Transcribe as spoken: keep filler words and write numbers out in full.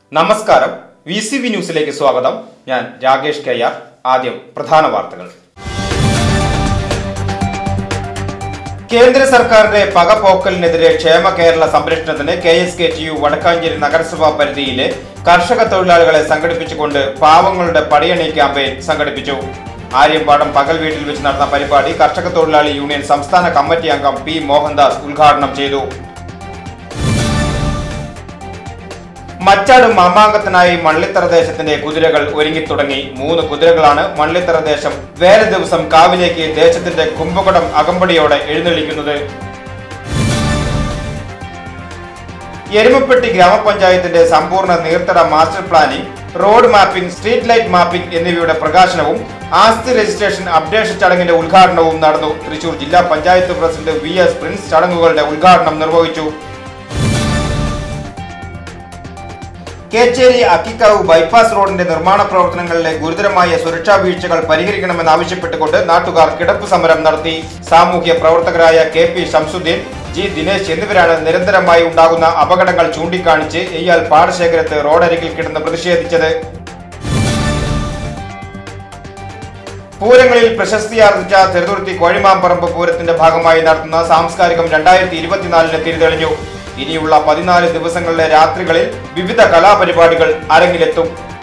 നമസ്കാരം, V C V ന്യൂസിലേക്ക് സ്വാഗതം. ഞാൻ രാകേഷ് കെ ആർ. ആദ്യം പ്രധാന വാർത്തകൾ. കേന്ദ്ര സർക്കാരിന്റെ പകപോക്കലിനെതിരെ ക്ഷേമ കേരള സംരക്ഷണത്തിന് K S K T U Vadakkanchery നഗരസഭാ പരിധിയിലെ കർഷക തൊഴിലാളികളെ സംഘടിപ്പിച്ചുകൊണ്ട് പാവങ്ങളുടെ പടയണി ക്യാമ്പയിൻ സംഘടിപ്പിച്ചു. ആര്യമ്പാടം പകൽ വീട്ടിൽ വെച്ച് നടന്ന പരിപാടി കർഷക തൊഴിലാളി യൂണിയൻ സംസ്ഥാന കമ്മിറ്റി അംഗം പി മോഹൻദാസ് ഉദ്ഘാടനം ചെയ്തു. മച്ചാട് മാമാങ്കത്തിനായി മള്ളിത്തറ ദേശത്തിന്റെ കുതിരകൾ ഒരുങ്ങിത്തുടങ്ങി. മൂന്ന് കുതിരകളാണ് മള്ളിത്തറ ദേശം വേല ദിവസം കാവിലേക്ക് ദേശത്തിന്റെ കുംഭകുടം അകമ്പടിയോടെ എഴുന്നള്ളിക്കുന്നത്. എരുമപ്പെട്ടി ഗ്രാമപഞ്ചായത്തിന്റെ സമ്പൂർണ്ണ നീർത്തട master planning, road mapping, street light mapping എന്നിവയുടെ പ്രകാശനവും ആസ്തി രജിസ്ട്രേഷൻ അപ്ഡേഷൻ ചടങ്ങിന്റെ ഉദ്ഘാടനവും നടന്നു. തൃശൂർ ജില്ലാ panchayat president V S Prince ചടങ്ങുകളുടെ ഉദ്ഘാടനം നിർവഹിച്ചു. കേച്ചേരി അക്കിക്കാവ് ബൈപ്പാസ് റോഡിന്റെ നിർമ്മാണ പ്രവർത്തനങ്ങളിലെ ഗുരുതരമായ സുരക്ഷാ വീഴ്ചകൾ പരിഹരിക്കണമെന്നാവശ്യപ്പെട്ടുകൊണ്ട് നാട്ടുകാർ കിടപ്പ് സമരം നടത്തി. സാമൂഹ്യ പ്രവർത്തകരായ K P Shamsuddin, G Dinesh എന്നിവരാണ് നിരന്തരമായി ഉണ്ടാകുന്ന അപകടങ്ങൾ ചൂണ്ടിക്കാണിച്ച് എയ്യാൽ പാടശേഖരത്ത് റോഡരികിൽ കിടന്ന് പ്രതിഷേധിച്ചത്. പൂരങ്ങളിൽ പ്രശസ്തിയാർജിച്ച ചെറുതുരുത്തി കോഴിമാമ്പറമ്പ് പൂരത്തിന്റെ ഭാഗമായി നടത്തുന്ന സാംസ്കാരികം രണ്ടായിരത്തി ഇരുപത്തിനാലിന് തിരിതെളിഞ്ഞു. ഇനിയുള്ള പതിനാല് ദിവസങ്ങളിലെ രാത്രികളിൽ വിവിധ കലാപരിപാടികൾ അരങ്ങിലെത്തും.